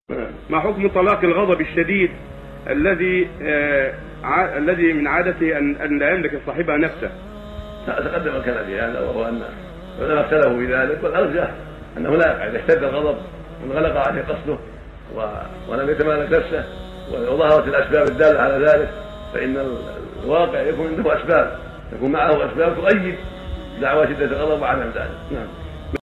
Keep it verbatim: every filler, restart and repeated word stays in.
ما حكم طلاق الغضب الشديد الذي آه ع... الذي من عادته ان ان لا يملك صاحبها نفسه؟ تقدم الكلام في هذا، وهو ان العلماء اختلفوا في ذلك، والارجح انه لا يقع اذا اشتد الغضب وانغلق عليه قصده و... ولم يتمالك نفسه وظهرت الاسباب الداله على ذلك، فان الواقع يكون عنده اسباب، يكون معه اسباب تؤيد دعوى شده الغضب وعدم ذلك. نعم.